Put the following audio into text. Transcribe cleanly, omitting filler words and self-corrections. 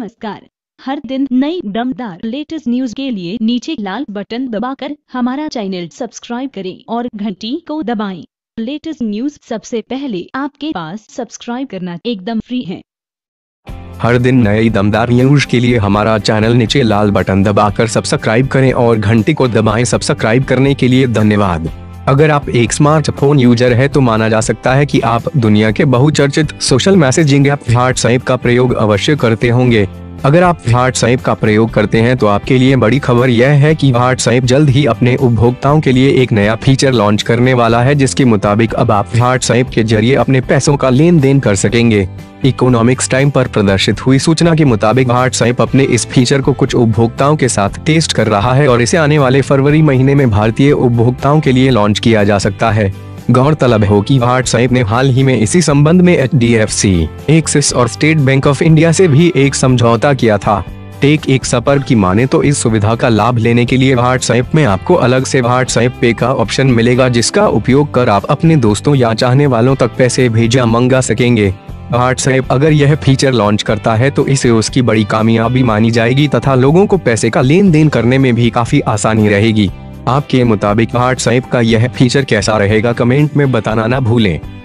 नमस्कार। हर दिन नई दमदार लेटेस्ट न्यूज के लिए नीचे लाल बटन दबाकर हमारा चैनल सब्सक्राइब करें और घंटी को दबाएं। लेटेस्ट न्यूज सबसे पहले आपके पास सब्सक्राइब करना एकदम फ्री है। हर दिन नई दमदार न्यूज के लिए हमारा चैनल नीचे लाल बटन दबाकर सब्सक्राइब करें और घंटी को दबाएं। सब्सक्राइब करने के लिए धन्यवाद। अगर आप एक स्मार्टफोन यूजर है तो माना जा सकता है कि आप दुनिया के बहुचर्चित सोशल मैसेजिंग ऐप व्हाट्सएप का प्रयोग अवश्य करते होंगे। अगर आप व्हाट्सएप का प्रयोग करते हैं तो आपके लिए बड़ी खबर यह है कि व्हाट्सएप जल्द ही अपने उपभोक्ताओं के लिए एक नया फीचर लॉन्च करने वाला है, जिसके मुताबिक अब आप व्हाट्सएप के जरिए अपने पैसों का लेन देन कर सकेंगे। इकोनॉमिक्स टाइम पर प्रदर्शित हुई सूचना के मुताबिक व्हाट्सएप अपने इस फीचर को कुछ उपभोक्ताओं के साथ टेस्ट कर रहा है और इसे आने वाले फरवरी महीने में भारतीय उपभोक्ताओं के लिए लॉन्च किया जा सकता है। गौरतलब हो कि व्हाट्सएप ने हाल ही में इसी संबंध में HDFC, एक्सिस और स्टेट बैंक ऑफ इंडिया से भी एक समझौता किया था। टेक एक सपर की माने तो इस सुविधा का लाभ लेने के लिए व्हाट्सएप में आपको अलग से व्हाट्सएप पे का ऑप्शन मिलेगा, जिसका उपयोग कर आप अपने दोस्तों या चाहने वालों तक पैसे भेजा मंगा सकेंगे। व्हाट्सएप अगर यह फीचर लॉन्च करता है तो इसे उसकी बड़ी कामयाबी मानी जाएगी तथा लोगों को पैसे का लेन देन करने में भी काफी आसानी रहेगी। आपके मुताबिक व्हाट्सएप का यह फीचर कैसा रहेगा, कमेंट में बताना ना भूलें।